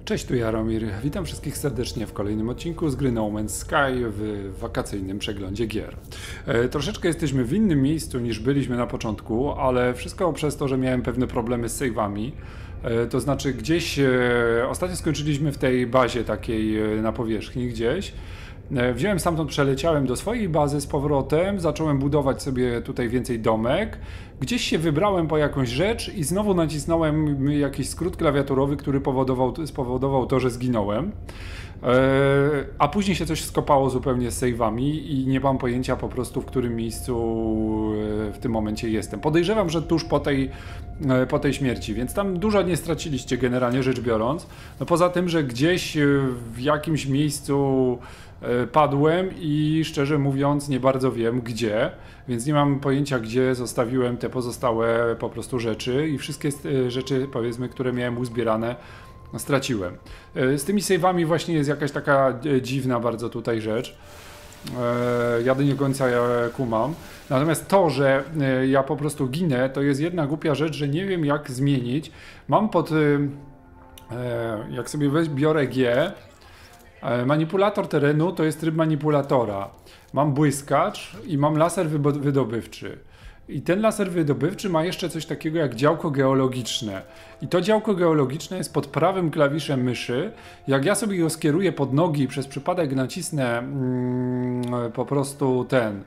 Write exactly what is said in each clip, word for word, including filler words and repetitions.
Cześć, tu Jaromir. Witam wszystkich serdecznie w kolejnym odcinku z gry No Man's Sky w wakacyjnym przeglądzie gier. E, troszeczkę jesteśmy w innym miejscu niż byliśmy na początku, ale wszystko przez to, że miałem pewne problemy z save'ami. E, to znaczy gdzieś, e, ostatnio skończyliśmy w tej bazie takiej e, na powierzchni gdzieś. E, wziąłem stamtąd, przeleciałem do swojej bazy z powrotem, zacząłem budować sobie tutaj więcej domek. Gdzieś się wybrałem po jakąś rzecz i znowu nacisnąłem jakiś skrót klawiaturowy, który powodował, spowodował to, że zginąłem. E, a później się coś skopało zupełnie z save'ami i nie mam pojęcia po prostu, w którym miejscu e, w tym momencie jestem. Podejrzewam, że tuż po tej, e, po tej śmierci, więc tam dużo nie straciliście generalnie rzecz biorąc. No poza tym, że gdzieś e, w jakimś miejscu e, padłem i szczerze mówiąc nie bardzo wiem gdzie, więc nie mam pojęcia, gdzie zostawiłem te pozostałe po prostu rzeczy i wszystkie e, rzeczy, powiedzmy, które miałem uzbierane, straciłem. Z tymi save'ami właśnie jest jakaś taka dziwna bardzo tutaj rzecz. Ja do nie końca kumam. Natomiast to, że ja po prostu ginę, to jest jedna głupia rzecz, że nie wiem jak zmienić. Mam pod... Jak sobie weź, biorę G, manipulator terenu to jest tryb manipulatora. Mam błyskacz i mam laser wydobywczy. I ten laser wydobywczy ma jeszcze coś takiego jak działko geologiczne. I to działko geologiczne jest pod prawym klawiszem myszy. Jak ja sobie go skieruję pod nogi i przez przypadek nacisnę mm, po prostu ten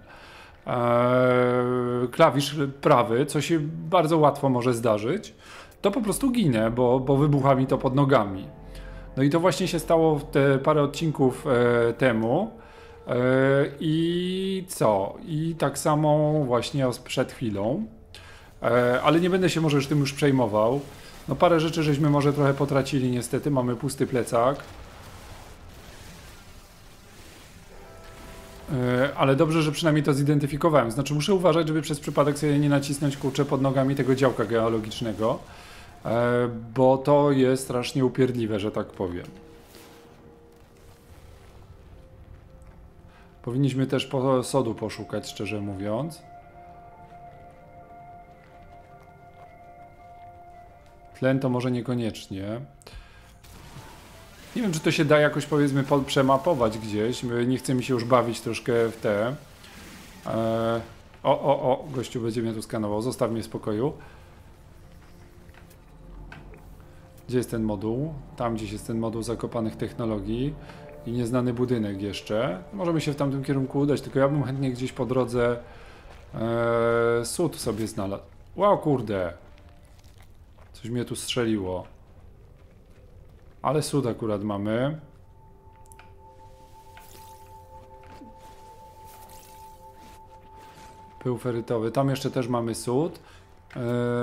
e, klawisz prawy, co się bardzo łatwo może zdarzyć, to po prostu ginę, bo, bo wybucha mi to pod nogami. No i to właśnie się stało te parę odcinków e, temu. I co? I tak samo właśnie przed chwilą. Ale nie będę się może już tym już przejmował. No parę rzeczy żeśmy może trochę potracili niestety. Mamy pusty plecak. Ale dobrze, że przynajmniej to zidentyfikowałem. Znaczy muszę uważać, żeby przez przypadek sobie nie nacisnąć kurczę pod nogami tego działka geologicznego. Bo to jest strasznie upierdliwe, że tak powiem. Powinniśmy też po sodu poszukać, szczerze mówiąc. Tlen to może niekoniecznie. Nie wiem, czy to się da jakoś, powiedzmy, przemapować gdzieś. Nie chcę mi się już bawić troszkę w te. Eee, o, o, o, gościu będzie mnie tu skanował. Zostaw mnie w spokoju. Gdzie jest ten moduł? Tam gdzieś jest ten moduł zakopanych technologii. I nieznany budynek jeszcze. Możemy się w tamtym kierunku udać, tylko ja bym chętnie gdzieś po drodze ee, sód sobie znalazł. Wow, kurde. Coś mnie tu strzeliło. Ale sód akurat mamy. Pył ferytowy. Tam jeszcze też mamy sód. Eee...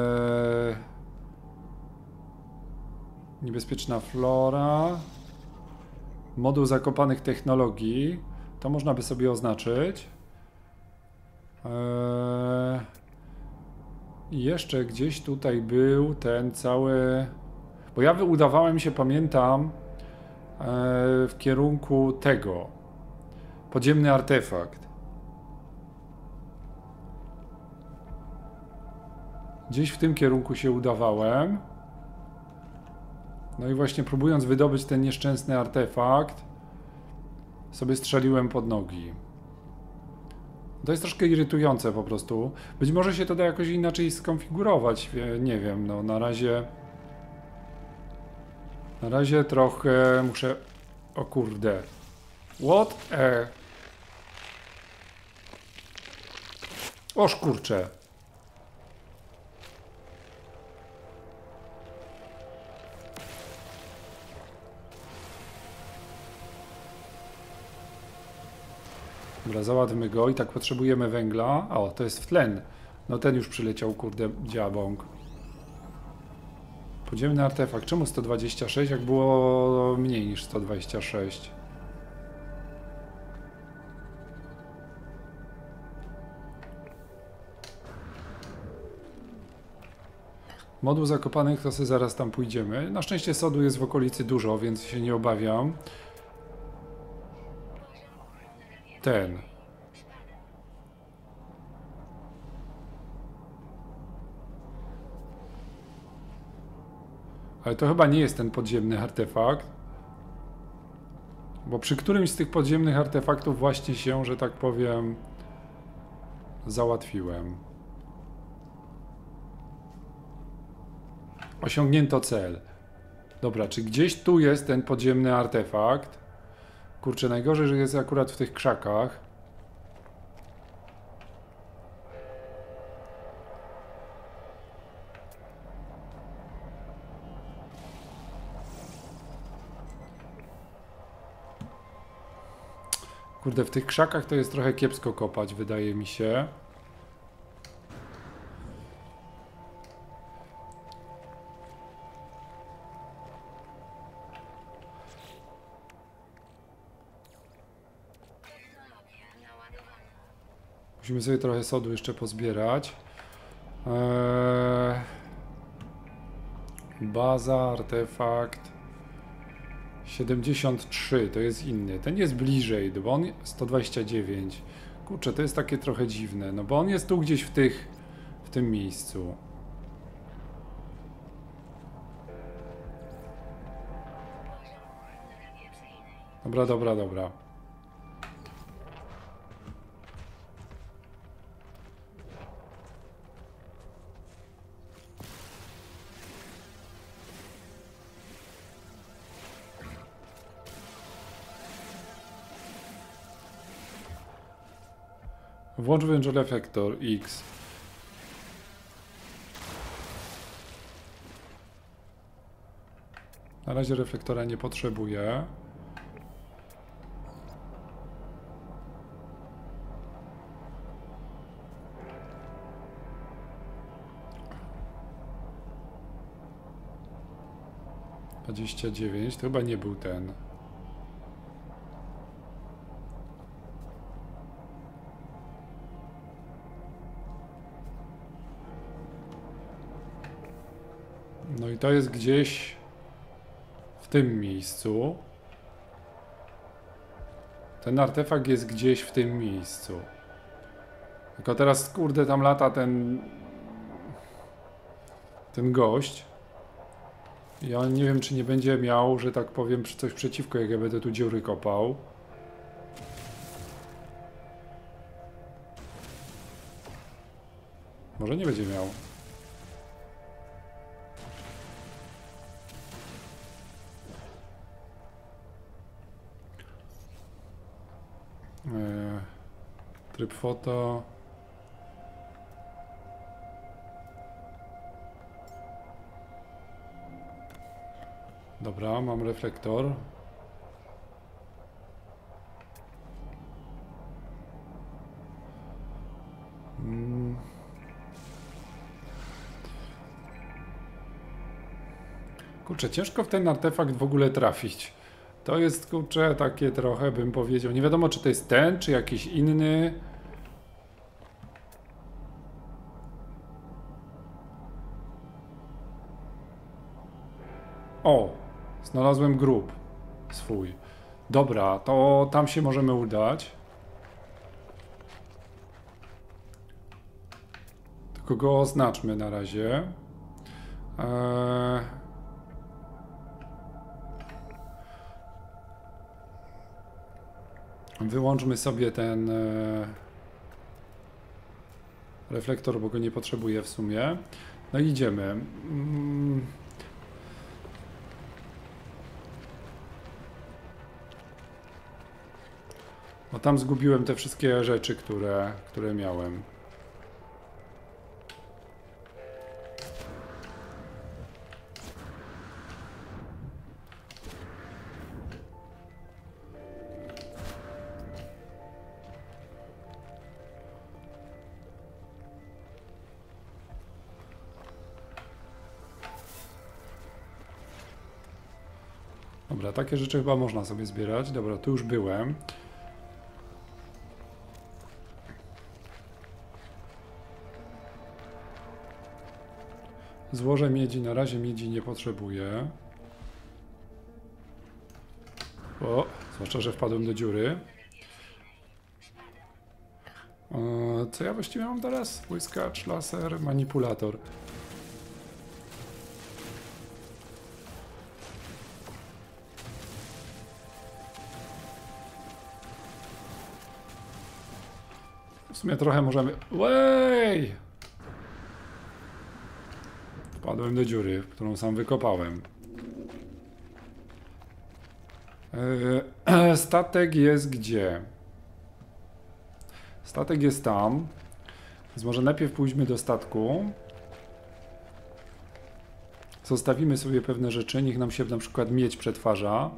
Niebezpieczna flora. Moduł zakopanych technologii. To można by sobie oznaczyć. Eee... I jeszcze gdzieś tutaj był ten cały... Bo ja udawałem się, pamiętam, eee, w kierunku tego. Podziemny artefakt. Gdzieś w tym kierunku się udawałem. No i właśnie próbując wydobyć ten nieszczęsny artefakt, sobie strzeliłem pod nogi. To jest troszkę irytujące po prostu. Być może się to da jakoś inaczej skonfigurować, nie wiem, no na razie... Na razie trochę muszę... O kurde. What a... Oż kurcze. Dobra, załatwmy go i tak potrzebujemy węgla. O, to jest w tlen. No ten już przyleciał, kurde, dziabąk. Podziemny artefakt. Czemu sto dwadzieścia sześć, jak było mniej niż sto dwadzieścia sześć? Moduł zakopanych, to sobie zaraz tam pójdziemy. Na szczęście sodu jest w okolicy dużo, więc się nie obawiam. Ten. Ale to chyba nie jest ten podziemny artefakt. Bo przy którymś z tych podziemnych artefaktów właśnie się, że tak powiem, załatwiłem. Osiągnięto cel. Dobra, czy gdzieś tu jest ten podziemny artefakt? Kurczę, najgorzej, że jest akurat w tych krzakach. Kurde, w tych krzakach to jest trochę kiepsko kopać, wydaje mi się. Musimy sobie trochę sodu jeszcze pozbierać. Eee... Baza, artefakt. siedemdziesiąt trzy, to jest inny. Ten jest bliżej, bo on sto dwadzieścia dziewięć. Kurczę, to jest takie trochę dziwne, no bo on jest tu gdzieś w tych, w tym miejscu. Dobra, dobra, dobra. Włącz wężel reflektor X. Na razie reflektora nie potrzebuję. dwadzieścia dziewięć, to chyba nie był ten. No i to jest gdzieś w tym miejscu. Ten artefakt jest gdzieś w tym miejscu. Tylko teraz, kurde, tam lata ten... ten gość. I on nie wiem, czy nie będzie miał, że tak powiem, coś przeciwko, jak ja będę tu dziury kopał. Może nie będzie miał. Eee, tryb foto. Dobra, mam reflektor. Hmm. Kurczę, ciężko w ten artefakt w ogóle trafić. To jest, kurczę, takie trochę, bym powiedział. Nie wiadomo, czy to jest ten, czy jakiś inny. O, znalazłem grób swój. Dobra, to tam się możemy udać. Tylko go oznaczmy na razie. Eee... Wyłączmy sobie ten e... reflektor, bo go nie potrzebuję w sumie. No i idziemy. Mm. No tam zgubiłem te wszystkie rzeczy, które, które miałem. Dobra, takie rzeczy chyba można sobie zbierać. Dobra, tu już byłem. Złożę miedzi, na razie miedzi nie potrzebuję. O, zwłaszcza, że wpadłem do dziury. E, co ja właściwie mam teraz? Błyskacz, laser, manipulator. W sumie trochę możemy... Łej! Wpadłem do dziury, którą sam wykopałem. Yy, statek jest gdzie? Statek jest tam. Więc może najpierw pójdźmy do statku. Zostawimy sobie pewne rzeczy, niech nam się na przykład miedź przetwarza.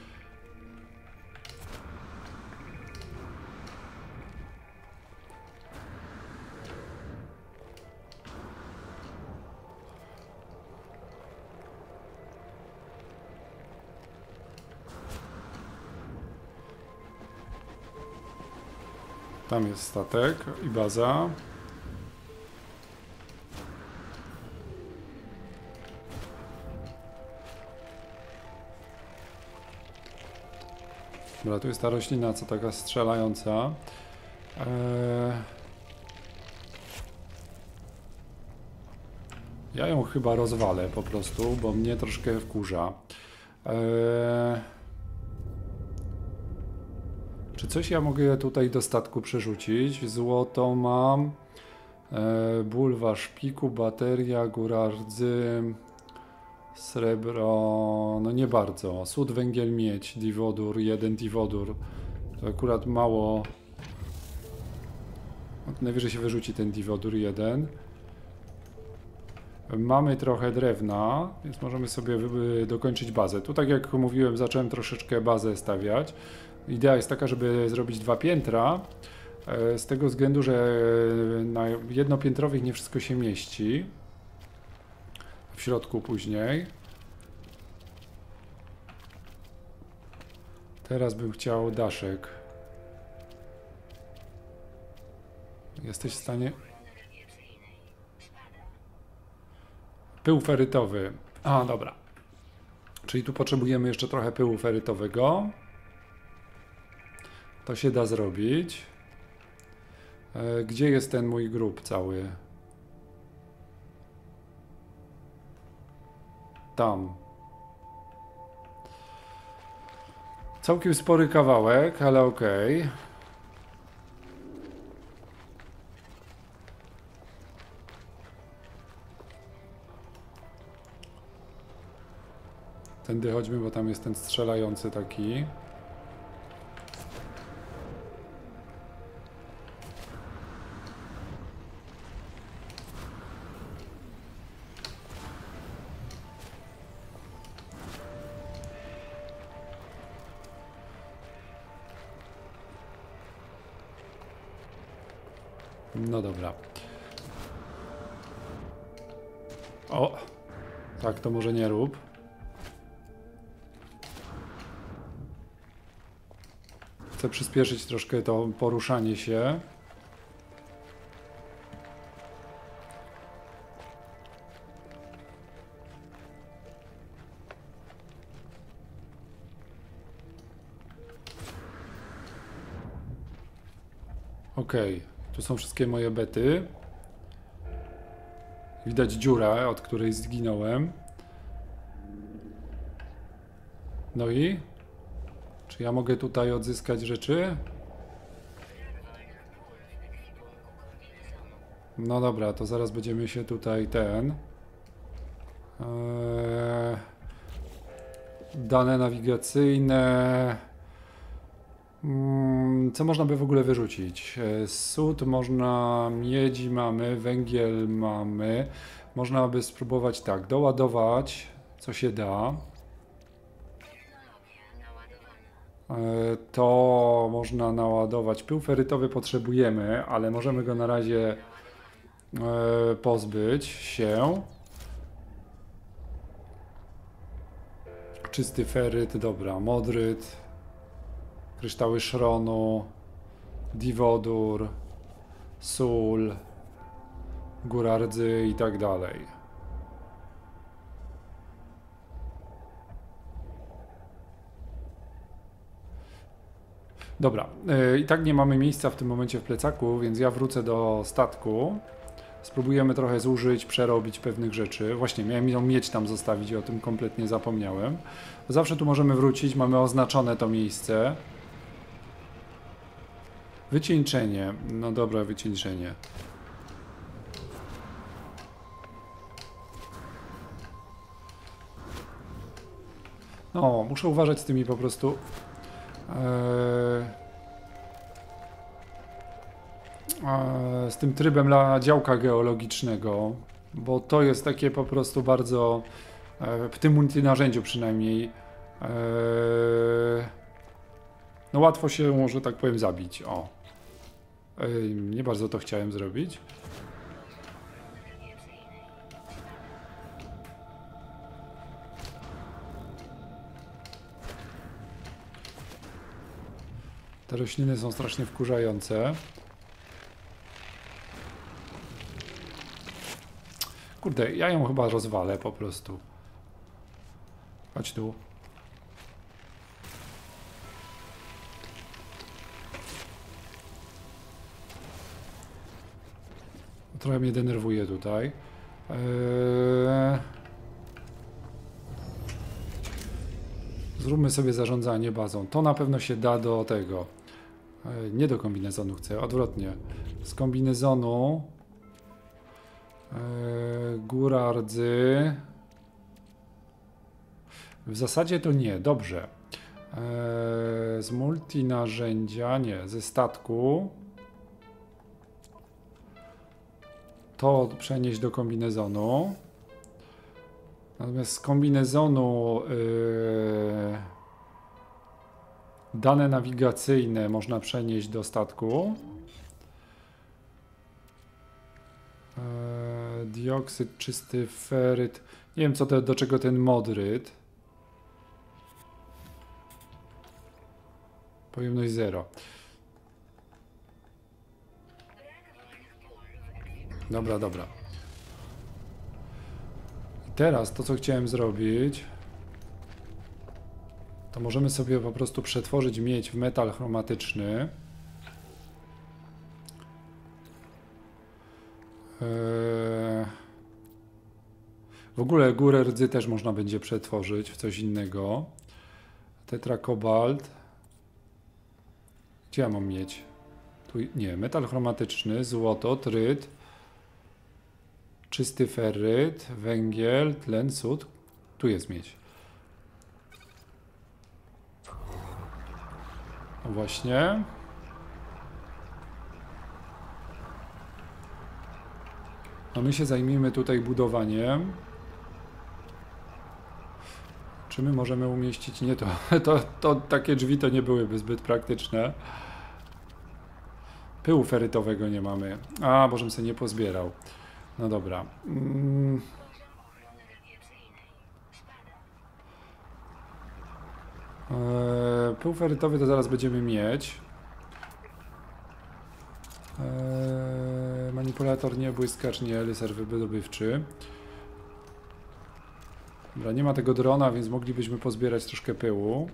Tam jest statek i baza. Dobra, tu jest ta roślina, co taka strzelająca. Eee... Ja ją chyba rozwalę po prostu, bo mnie troszkę wkurza. Eee... Czy coś ja mogę tutaj do statku przerzucić? Złoto mam. Eee, bulwa szpiku, bateria, góra rdzy, srebro, no nie bardzo. Sód, węgiel, miedź, diwodór, jeden diwodór. To akurat mało. Najwyżej się wyrzuci ten diwodór jeden. Mamy trochę drewna, więc możemy sobie dokończyć bazę. Tu, tak jak mówiłem, zacząłem troszeczkę bazę stawiać. Idea jest taka, żeby zrobić dwa piętra, z tego względu, że na jednopiętrowych nie wszystko się mieści. W środku później. Teraz bym chciał daszek. Jesteś w stanie... Pył ferytowy. A, dobra. Czyli tu potrzebujemy jeszcze trochę pyłu ferytowego. To się da zrobić. E, gdzie jest ten mój grób cały? Tam. Całkiem spory kawałek, ale okej. Okay. Tędy chodźmy, bo tam jest ten strzelający taki. No dobra. O! Tak, to może nie rób. Chcę przyspieszyć troszkę to poruszanie się. Okej, tu są wszystkie moje bety. Widać dziurę, od której zginąłem. No i? Czy ja mogę tutaj odzyskać rzeczy? No dobra, to zaraz będziemy się tutaj ten... Eee, dane nawigacyjne... Hmm, co można by w ogóle wyrzucić? Eee, sód można, miedzi mamy, węgiel mamy. Można by spróbować tak, doładować, co się da. To można naładować. Pył ferytowy potrzebujemy, ale możemy go na razie pozbyć się. Czysty feryt, dobra, modryt, kryształy szronu, diwodór, sól, góra rdzy i tak dalej. Dobra, i tak nie mamy miejsca w tym momencie w plecaku, więc ja wrócę do statku. Spróbujemy trochę zużyć, przerobić pewnych rzeczy. Właśnie, miałem ją mieć tam zostawić i o tym kompletnie zapomniałem. Zawsze tu możemy wrócić, mamy oznaczone to miejsce. Wycieńczenie. No dobra, wycieńczenie. No, muszę uważać z tymi po prostu... Eee... z tym trybem dla działka geologicznego, bo to jest takie po prostu bardzo w tym multinarzędziu przynajmniej no łatwo się może tak powiem zabić. O, nie bardzo to chciałem zrobić. Te rośliny są strasznie wkurzające. Kurde, ja ją chyba rozwalę po prostu. Chodź tu. Trochę mnie denerwuje tutaj. Eee... Zróbmy sobie zarządzanie bazą. To na pewno się da do tego. Eee, nie do kombinezonu chcę, odwrotnie. Z kombinezonu... Eee, góra rdzy. W zasadzie to nie, dobrze. Eee, z multi narzędzia, nie, ze statku. To przenieść do kombinezonu. Natomiast z kombinezonu yy, dane nawigacyjne można przenieść do statku. Yy, dioksyd, czysty feryt. Nie wiem co to, do czego ten modryt. Pojemność zero. Dobra, dobra. I teraz to, co chciałem zrobić, to możemy sobie po prostu przetworzyć miedź w metal chromatyczny. Eee... W ogóle górę rdzy też można będzie przetworzyć w coś innego. Tetrakobalt. Gdzie ja mam miedź? Tu, nie, metal chromatyczny, złoto, tryt. Czysty ferryt, węgiel, tlen, sód. Tu jest miedź. No właśnie. No my się zajmijmy tutaj budowaniem. Czy my możemy umieścić? Nie, to, to, to takie drzwi to nie byłyby zbyt praktyczne. Pyłu ferytowego nie mamy. A, bożem sobie nie pozbierał. No dobra. Mm. Eee, pył ferytowy to zaraz będziemy mieć. Eee, manipulator nie, błyskacz nie, lyser wydobywczy. Dobra, nie ma tego drona, więc moglibyśmy pozbierać troszkę pyłu.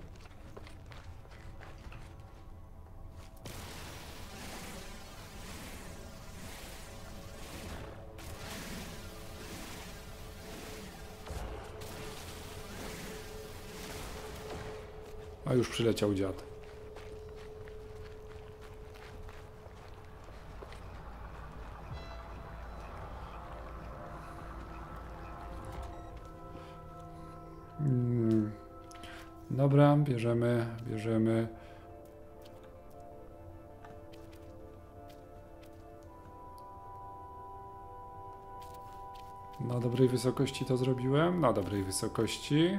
A już przyleciał dziad. Hmm. Dobra, bierzemy, bierzemy. Na dobrej wysokości to zrobiłem? Na dobrej wysokości.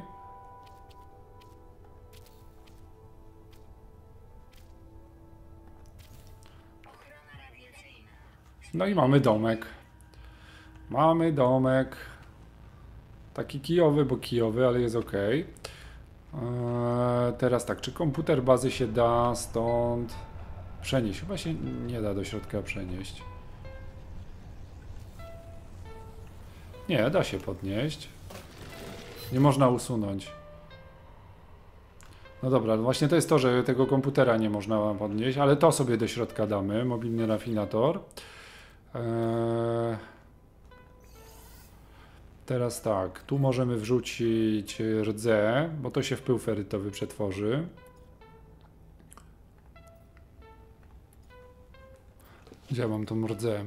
No i mamy domek. Mamy domek. Taki kijowy, bo kijowy, ale jest ok. Eee, teraz tak, czy komputer bazy się da stąd przenieść? Chyba się nie da do środka przenieść. Nie, da się podnieść. Nie można usunąć. No dobra, właśnie to jest to, że tego komputera nie można podnieść, ale to sobie do środka damy. Mobilny rafinator. Eee, teraz tak, tu możemy wrzucić rdzę, bo to się w pył ferytowy przetworzy. Gdzie ja mam tą rdzę?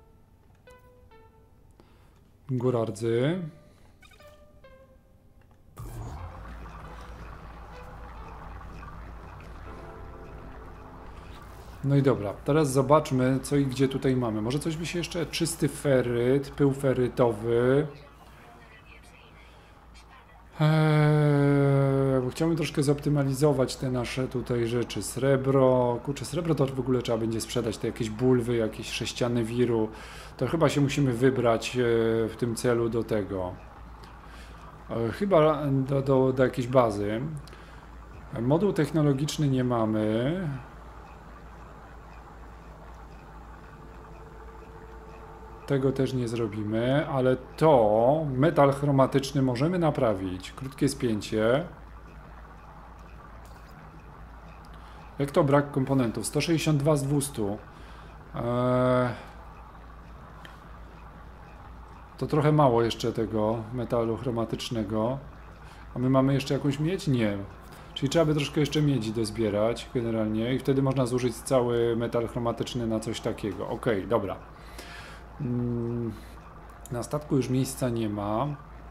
Góra rdzy. No i dobra, teraz zobaczmy, co i gdzie tutaj mamy. Może coś by się jeszcze... Czysty feryt, pył ferytowy. Eee, bo chciałbym troszkę zoptymalizować te nasze tutaj rzeczy. Srebro, kurczę, srebro to w ogóle trzeba będzie sprzedać, te jakieś bulwy, jakieś sześciany wiru. To chyba się musimy wybrać e, w tym celu do tego. E, chyba do, do, do jakiejś bazy. Moduł technologiczny nie mamy. Tego też nie zrobimy, ale to metal chromatyczny możemy naprawić. Krótkie spięcie. Jak to brak komponentów? sto sześćdziesiąt dwa z dwustu. Eee, to trochę mało jeszcze tego metalu chromatycznego. A my mamy jeszcze jakąś miedź? Nie. Czyli trzeba by troszkę jeszcze miedzi dozbierać generalnie i wtedy można zużyć cały metal chromatyczny na coś takiego. Ok, dobra. Na statku już miejsca nie ma.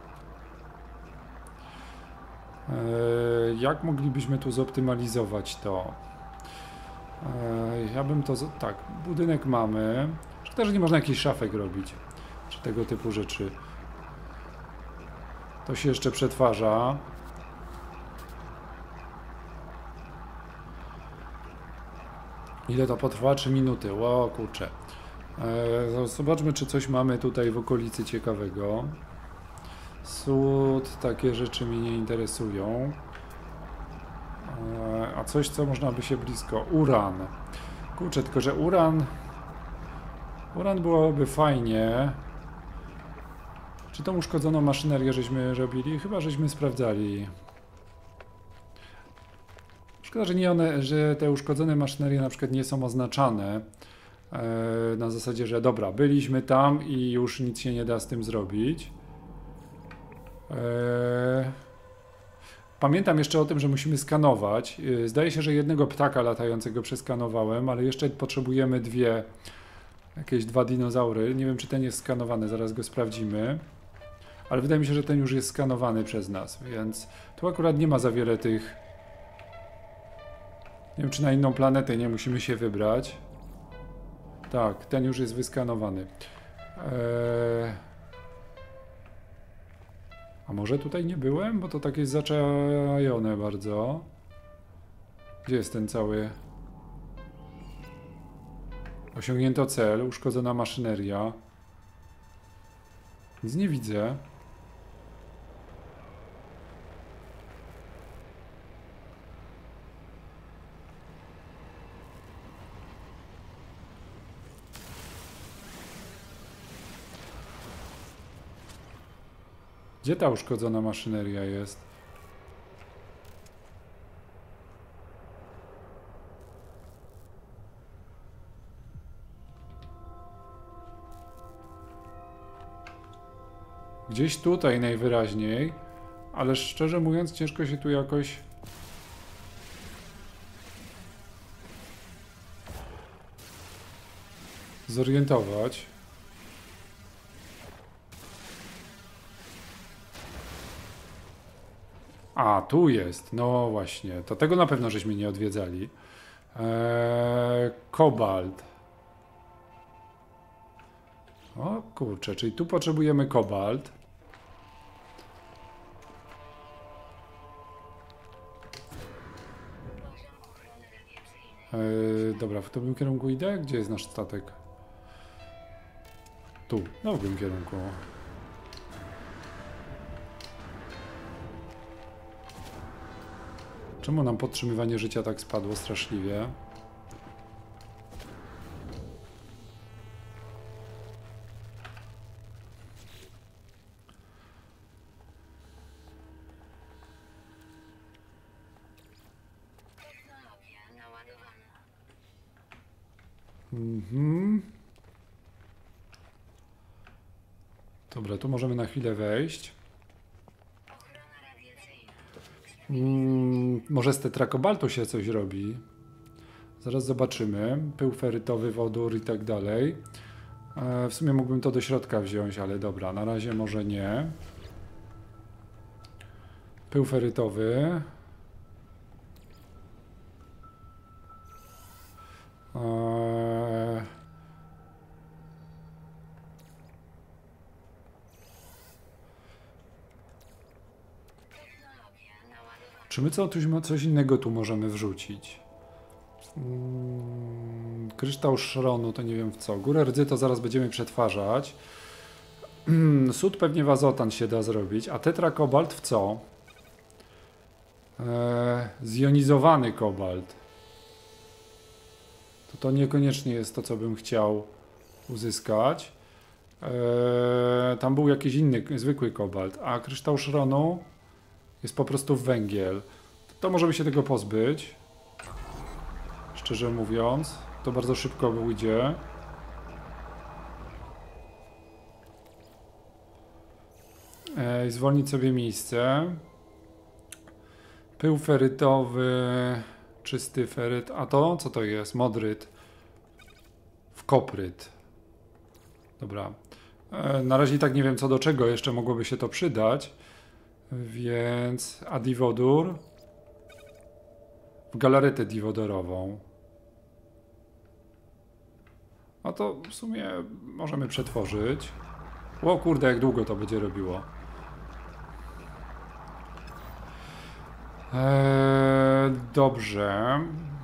Jak moglibyśmy tu zoptymalizować to? Ja bym to... Tak, budynek mamy. Szkoda, że nie można jakichś szafek robić, czy tego typu rzeczy. To się jeszcze przetwarza. Ile to potrwa? trzy minuty. Ło, kurczę. Zobaczmy, czy coś mamy tutaj w okolicy ciekawego. Sód, takie rzeczy mnie nie interesują. A coś, co można by się blisko... Uran. Kurczę, tylko że uran... Uran byłoby fajnie. Czy tą uszkodzoną maszynerię żeśmy robili? Chyba żeśmy sprawdzali. Szkoda, że, nie one, że te uszkodzone maszynerie na przykład nie są oznaczane. Na zasadzie, że dobra, byliśmy tam i już nic się nie da z tym zrobić. Pamiętam jeszcze o tym, że musimy skanować. Zdaje się, że jednego ptaka latającego przeskanowałem, ale jeszcze potrzebujemy dwie, jakieś dwa dinozaury. Nie wiem, czy ten jest skanowany, zaraz go sprawdzimy. Ale wydaje mi się, że ten już jest skanowany przez nas, więc tu akurat nie ma za wiele tych... Nie wiem, czy na inną planetę nie musimy się wybrać. Tak, ten już jest wyskanowany. Eee... A może tutaj nie byłem? Bo to tak jest zaczajone bardzo. Gdzie jest ten cały... Osiągnięto cel, uszkodzona maszyneria. Nic nie widzę. Gdzie ta uszkodzona maszyneria jest? Gdzieś tutaj najwyraźniej, ale szczerze mówiąc ciężko się tu jakoś... zorientować. A, tu jest. No właśnie. To tego na pewno żeśmy nie odwiedzali. Eee, kobalt. O kurczę, czyli tu potrzebujemy kobalt. Eee, dobra, w którym kierunku idę? Gdzie jest nasz statek? Tu, w dobrym kierunku. Czemu nam podtrzymywanie życia tak spadło straszliwie? Mhm. Dobra, tu możemy na chwilę wejść. Hmm, może z tetrakobaltu się coś robi. Zaraz zobaczymy. Pył ferytowy, wodór i tak dalej. W sumie mógłbym to do środka wziąć, ale dobra, na razie może nie. Pył ferytowy. Eee... Czy my co, coś innego tu możemy wrzucić? Hmm, kryształ szronu to nie wiem w co. Górę rdzy to zaraz będziemy przetwarzać. Sód pewnie w azotan się da zrobić. A tetrakobalt w co? Eee, zjonizowany kobalt. To to niekoniecznie jest to, co bym chciał uzyskać. Eee, tam był jakiś inny, zwykły kobalt. A kryształ szronu jest po prostu węgiel. To możemy się tego pozbyć. Szczerze mówiąc, to bardzo szybko pójdzie. I zwolnić sobie miejsce. Pył ferytowy, czysty feryt. A to? Co to jest? Modryt. W kopryt. Dobra. Na razie i tak nie wiem co do czego jeszcze mogłoby się to przydać. Więc adiwodór w galaretę diwodorową. A to w sumie możemy przetworzyć. O kurde, jak długo to będzie robiło. Eee, dobrze.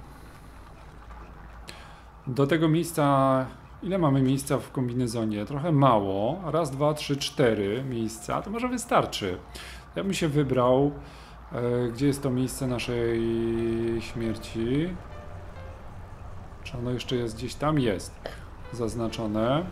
Do tego miejsca... Ile mamy miejsca w kombinezonie? Trochę mało. Raz, dwa, trzy, cztery miejsca. To może wystarczy. Ja bym się wybrał, e, gdzie jest to miejsce naszej śmierci. Czy ono jeszcze jest gdzieś tam? Jest zaznaczone.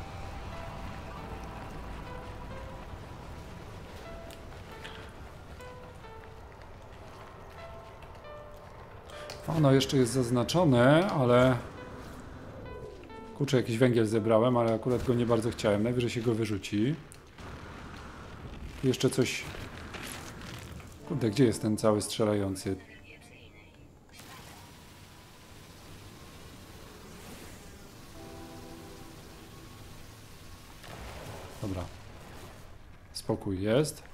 Ono jeszcze jest zaznaczone, ale... Kurczę, jakiś węgiel zebrałem, ale akurat go nie bardzo chciałem. Najwyżej się go wyrzuci. Tu jeszcze coś... Kurde, gdzie jest ten cały strzelający? Dobra. Spokój jest.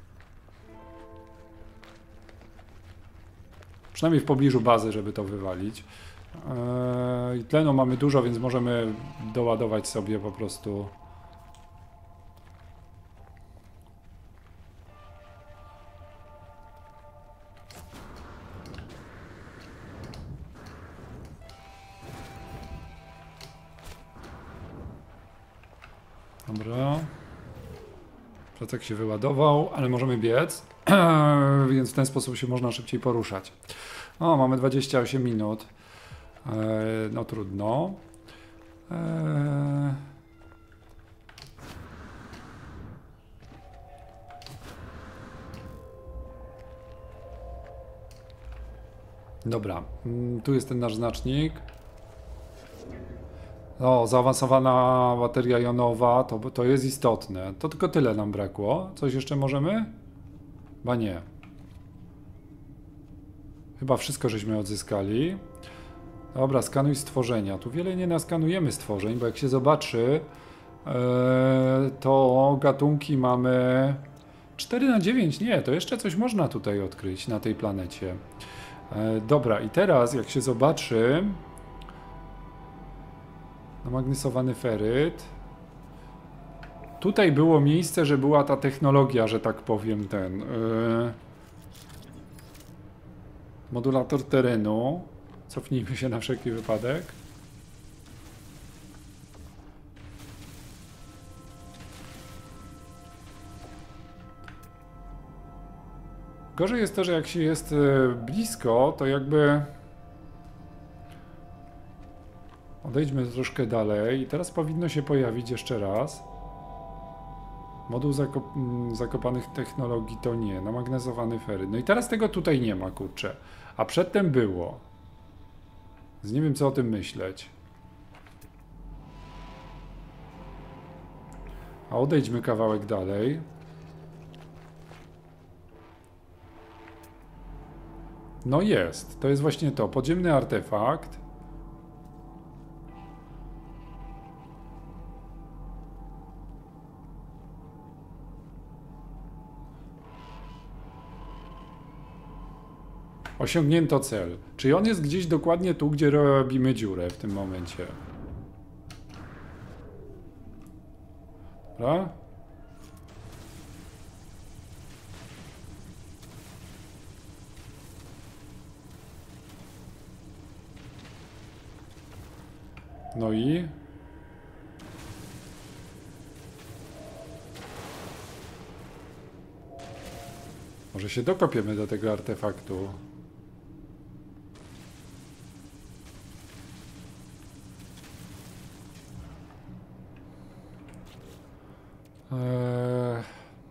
Przynajmniej w pobliżu bazy, żeby to wywalić. I tlenu mamy dużo, więc możemy doładować sobie po prostu. Dobra. Plecak się wyładował, ale możemy biec, więc w ten sposób się można szybciej poruszać. O, mamy dwadzieścia osiem minut. No trudno. Dobra, tu jest ten nasz znacznik. O, zaawansowana bateria jonowa, to, to jest istotne. To tylko tyle nam brakło. Coś jeszcze możemy? Chyba nie. Chyba wszystko żeśmy odzyskali. Dobra, skanuj stworzenia. Tu wiele nie naskanujemy stworzeń, bo jak się zobaczy, yy, to gatunki mamy cztery na dziewięć. Nie, to jeszcze coś można tutaj odkryć na tej planecie. Yy, dobra, i teraz jak się zobaczy namagnesowany feryt. Tutaj było miejsce, że była ta technologia, że tak powiem, ten yy, modulator terenu. Cofnijmy się na wszelki wypadek. Gorzej jest to, że jak się jest blisko, to jakby... Odejdźmy troszkę dalej i teraz powinno się pojawić jeszcze raz. Moduł zakop zakopanych technologii to nie, namagnezowany feryt. No i teraz tego tutaj nie ma, kurczę. A przedtem było. Więc nie wiem, co o tym myśleć. A odejdźmy kawałek dalej. No jest. To jest właśnie to. Podziemny artefakt. Osiągnięto cel. Czyli on jest gdzieś dokładnie tu, gdzie robimy dziurę w tym momencie. Dobra? No i... Może się dokopiemy do tego artefaktu. Eee...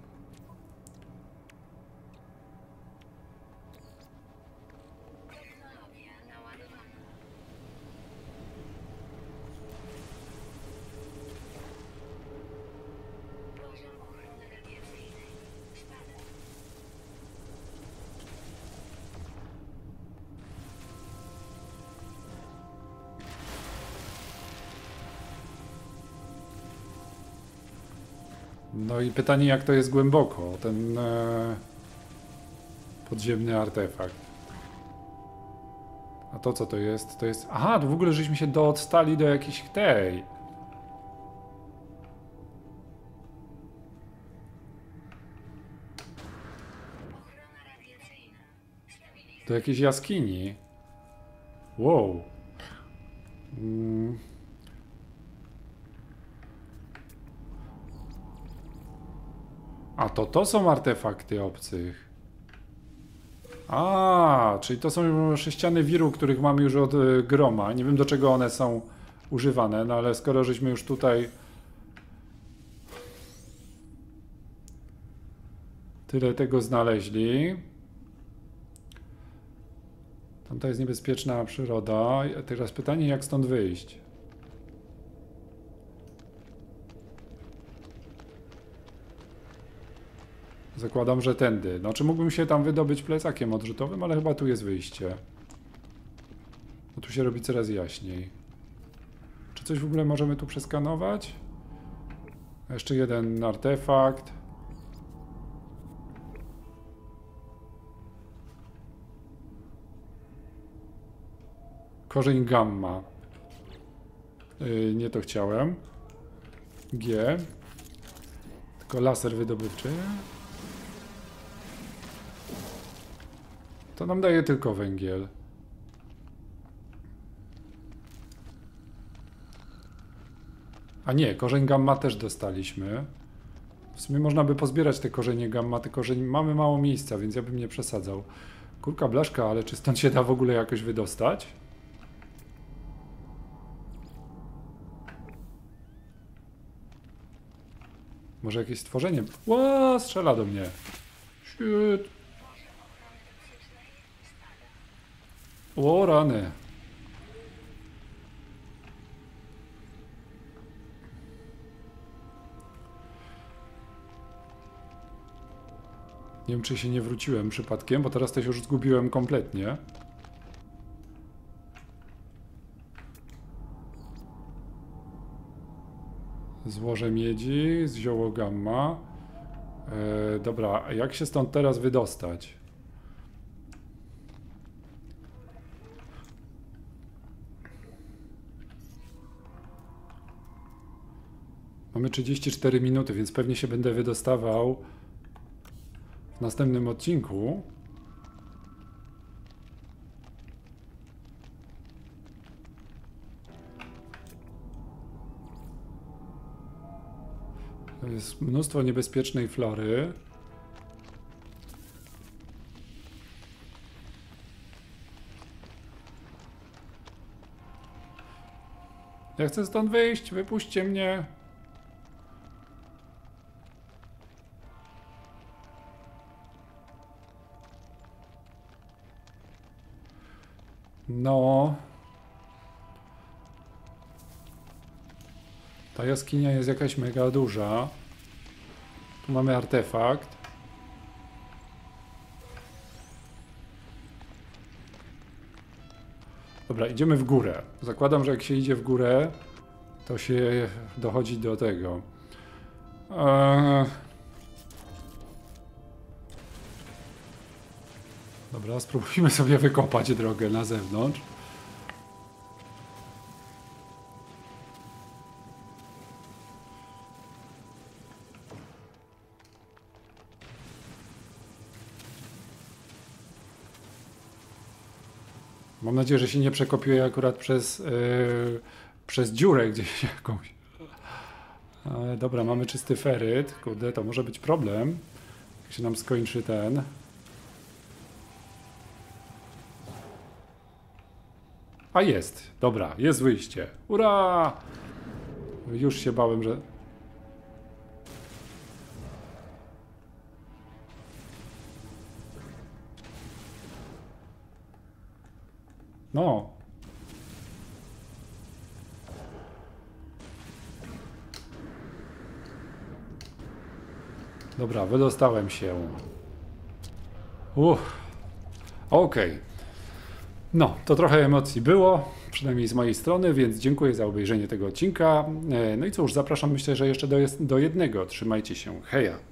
No i pytanie, jak to jest głęboko, ten e, podziemny artefakt. A to co to jest? To jest... Aha, to w ogóle żeśmy się dostali do jakiejś tej... Do jakiejś jaskini. Wow. Mm. A to to są artefakty obcych. A, czyli to są sześciany wiru, których mamy już od y, groma. Nie wiem, do czego one są używane, no ale skoro żeśmy już tutaj tyle tego znaleźli. Tamta jest niebezpieczna przyroda. Teraz pytanie, jak stąd wyjść? Zakładam, że tędy. Znaczy mógłbym się tam wydobyć plecakiem odrzutowym, ale chyba tu jest wyjście. Bo tu się robi coraz jaśniej. Czy coś w ogóle możemy tu przeskanować? Jeszcze jeden artefakt. Korzeń gamma. Yy, nie to chciałem. G. Tylko laser wydobywczy. To nam daje tylko węgiel. A nie, korzeń gamma też dostaliśmy. W sumie można by pozbierać te korzenie gamma, tylko że mamy mało miejsca, więc ja bym nie przesadzał. Kurka blaszka, ale czy stąd się da w ogóle jakoś wydostać? Może jakieś stworzenie? Ła, strzela do mnie. Shit. O rany. Nie wiem, czy się nie wróciłem przypadkiem, bo teraz to się już zgubiłem kompletnie. Złoże miedzi, zioło gamma. E, dobra, a jak się stąd teraz wydostać? Mamy trzydzieści cztery minuty, więc pewnie się będę wydostawał w następnym odcinku. To jest mnóstwo niebezpiecznej flory. Ja chcę stąd wyjść, wypuśćcie mnie. No. Ta jaskinia jest jakaś mega duża. Tu mamy artefakt. Dobra, idziemy w górę. Zakładam, że jak się idzie w górę, to się dochodzi do tego. Eee... Dobra, spróbujmy sobie wykopać drogę na zewnątrz. Mam nadzieję, że się nie przekopiuje akurat przez, yy, przez dziurę gdzieś jakąś. Ale dobra, mamy czysty feryt. Kurde, to może być problem. Jak się nam skończy ten. A jest. Dobra, jest wyjście. Ura! Już się bałem, że... No. Dobra, wydostałem się. Uff. Okej. Okay. No, to trochę emocji było, przynajmniej z mojej strony, więc dziękuję za obejrzenie tego odcinka. No i cóż, zapraszam myślę, że jeszcze do, do jednego. Trzymajcie się. Heja!